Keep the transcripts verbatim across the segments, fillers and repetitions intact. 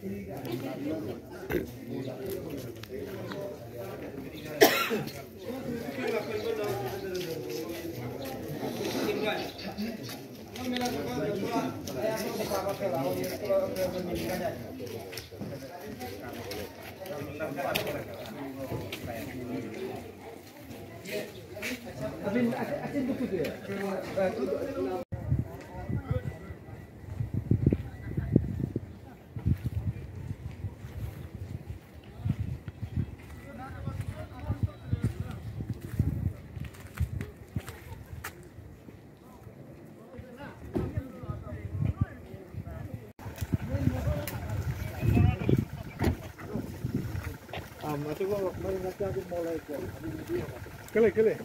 Kele kele.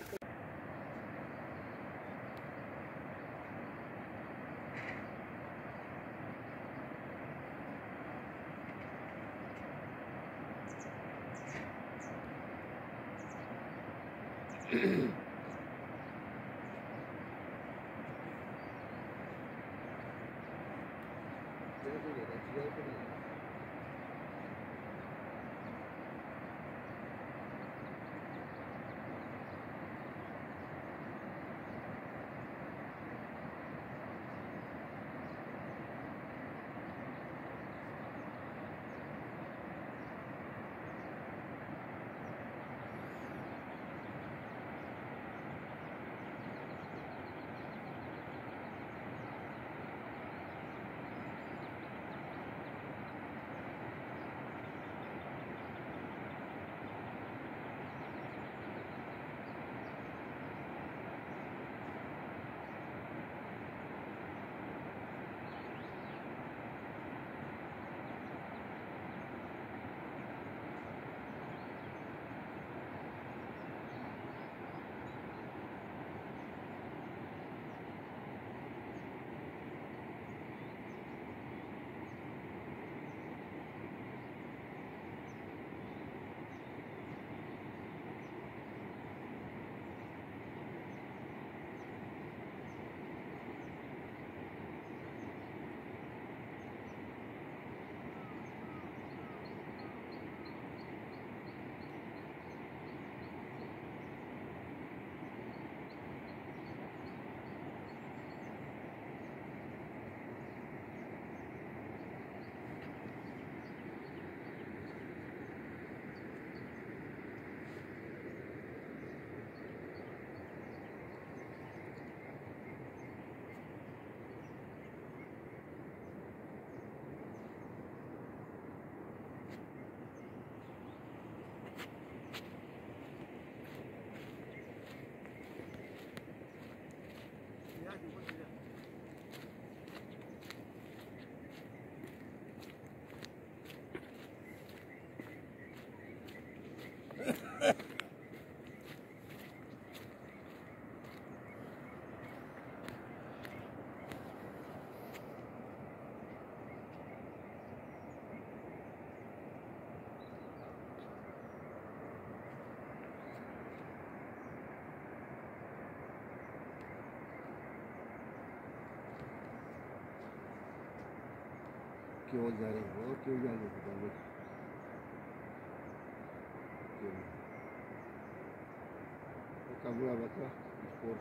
क्यों जा रहे हो क्यों जा रहे हो kabla bata sport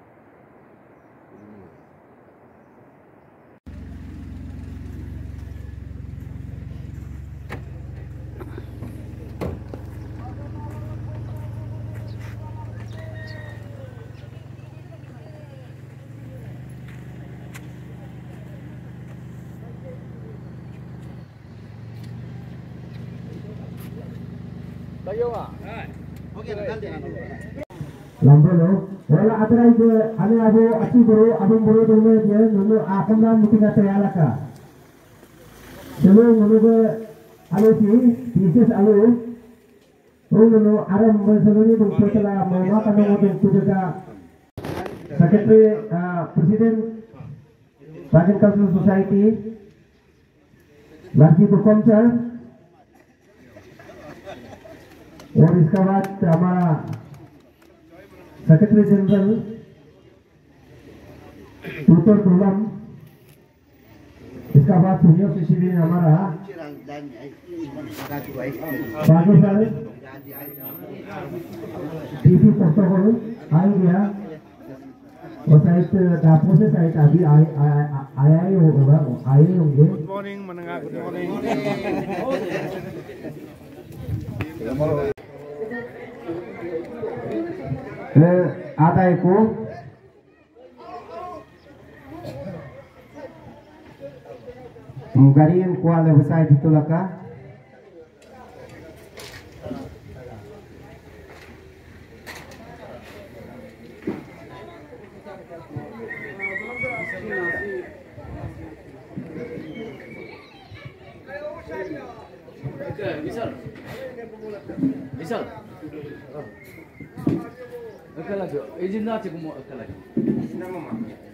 Lambolo, wala atrai ke ane abo aci boro abang boro dulu je dulu akan dan mungkin ada yang laka. Sebelum dulu ke alu si, T C S alu, orang dulu aram bersebut itu setelah mana kami untuk juga Secretary Presiden Tagin Cultural Society, lagi berkonser. और इसके बाद हमारा secretary general टूटर प्रोग्राम, इसका बाद senior citizen हमारा बाकी सारे टीसी प्रोटोकॉल आए गया और साइट डापो से साइट अभी आए आया ही होगा आए ही होंगे गुड मॉर्निंग मनंगा गुड मॉर्निंग आता है को Mungkin kuat lebih besar itu lah kah? Misal, misal. Akal lagi, izin nak cakap mau akal lagi.